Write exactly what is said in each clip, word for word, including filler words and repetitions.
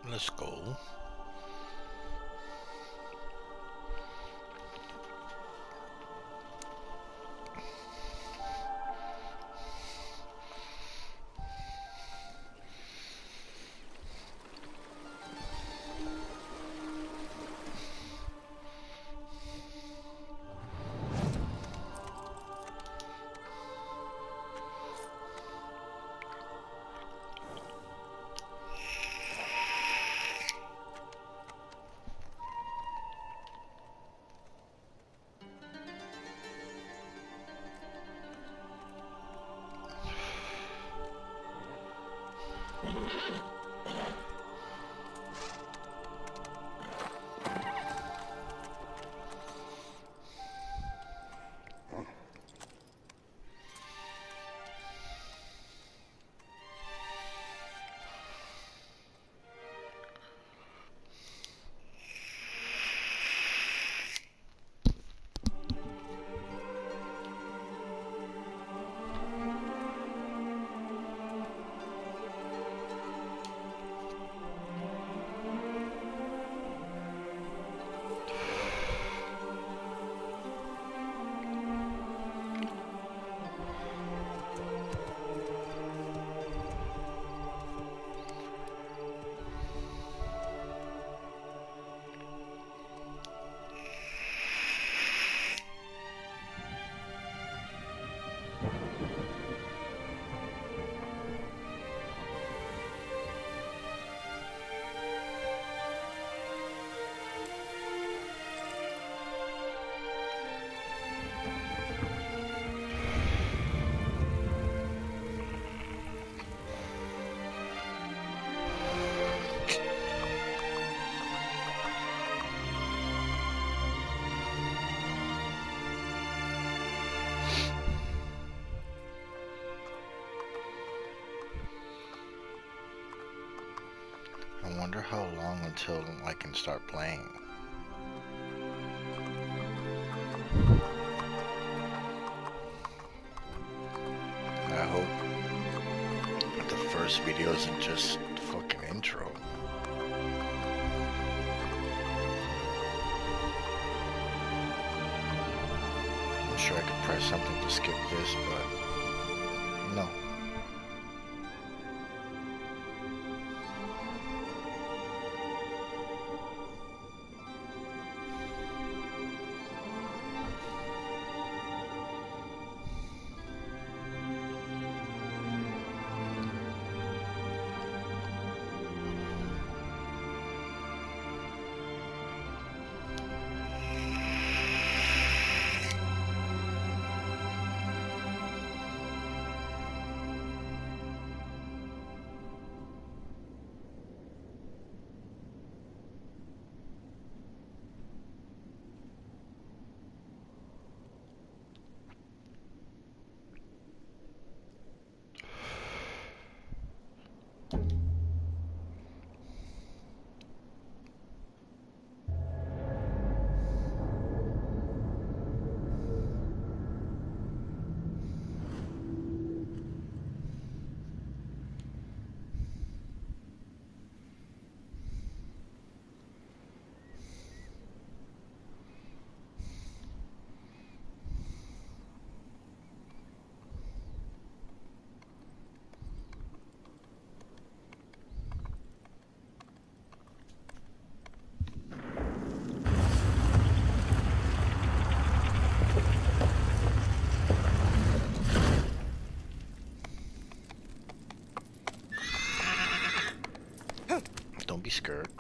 Let's go. I wonder how long until I can start playing. I hope the first video isn't just fucking intro. I'm sure I could press something to skip this, but no. Don't be scared.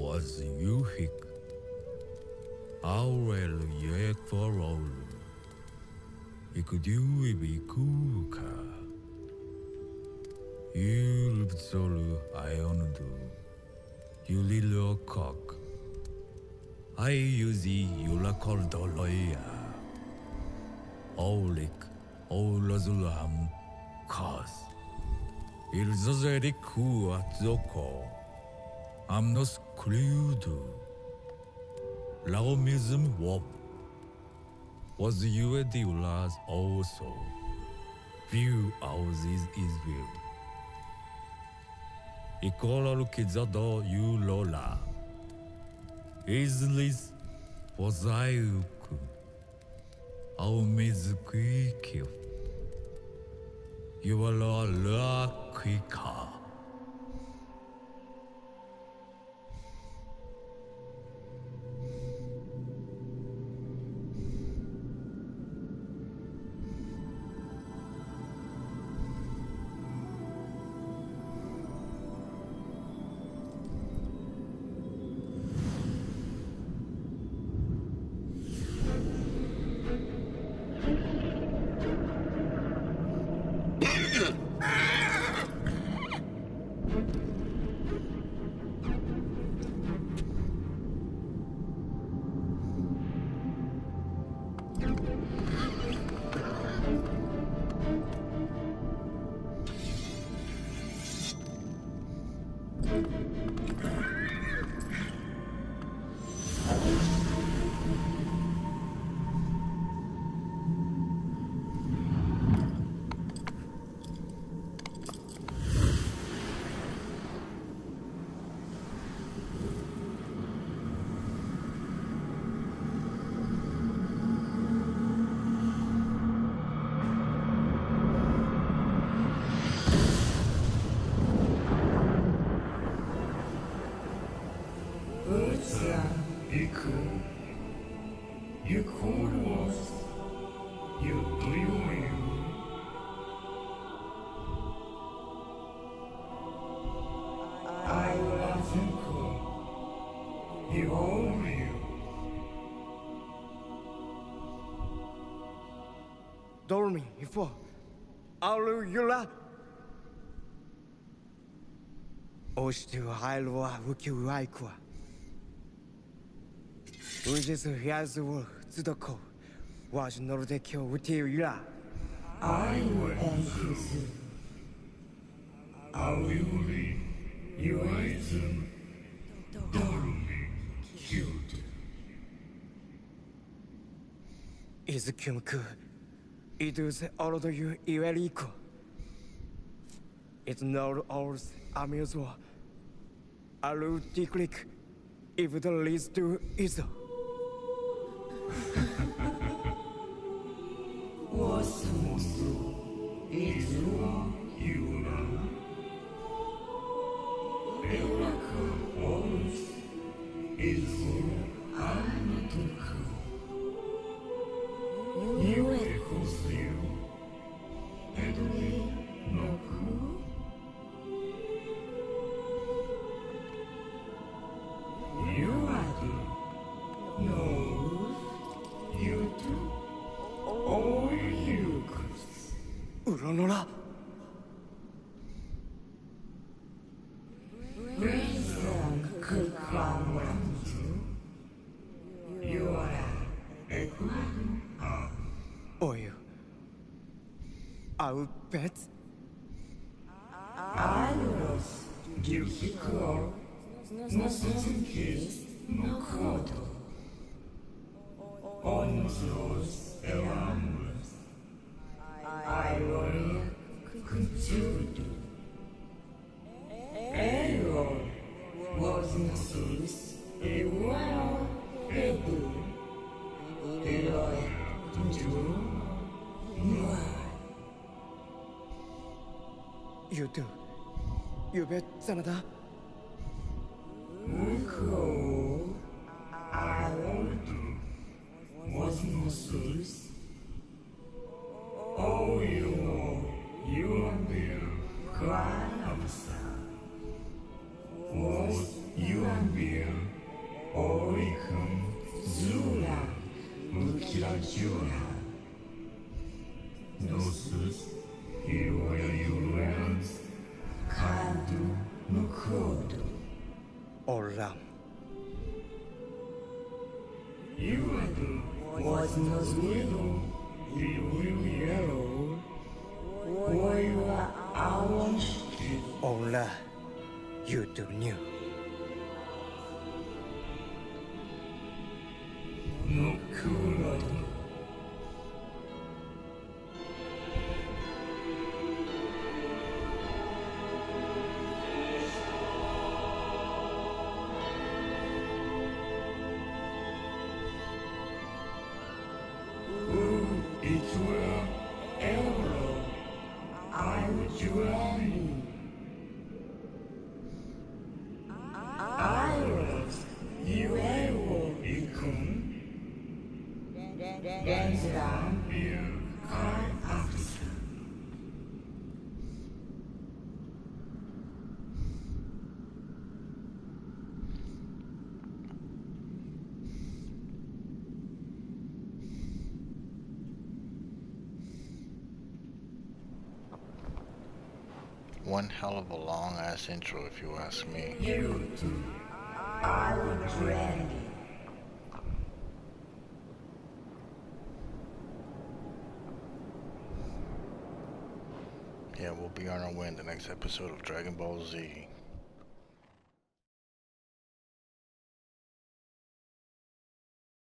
was Yuhik. Aurel yek for all. Ikudu ibikuka. Yulbzolu iondu. Yulilo cock. I usi yulakoldoloya. Olik, Olazulam, cause. Il zozeriku atzoko. Amnos crudu. Laomism wop. Was you the ulas also? View houses is will. Ikola kizado you lola. Islis was ayuku. Ao mizukikyo. You are la la kika. You called us. You blew you. I was uncle. You own you. Dormi, ifo. Alu yula. Oshtu hailwa wuki waikwa. Ujisu hiazu tsudoko. Was Nordekyo wuti yula. I will anxious. I will be. You item. Dormi. Cute. Izukyumku. Idus all do you iweriko. It's not ours amusement. Alu declick if the least to is. Was it's wrong, you know. Elaka always is I'm too cool. You echoes you. And we no cool. You are the no. You do. Oh, you could. Uronora. Reason could come around you. You are a good arm. Oil. I'll bet. I was difficult. No certain case, no code. On those around us. I will continue. Error was no sense. A well, a good. Error to no. You do. You bet Sanada. Cool. I will do. Was no sense. Oh, you, you are there. Cry outside. Was you are there. sure. No suits, hero you reverence. Kandu Mukodo. Olam. You are the Was nos widow, Yellow. warrior orange, Ola. You do new. no cooler. It were Elro, I would join iris, you. werewolf, Ikon, Denzram, Beer, Kai, After. One hell of a long ass intro, if you ask me. you two, I would drag it. Yeah, we'll be on our way in the next episode of Dragon Ball Z.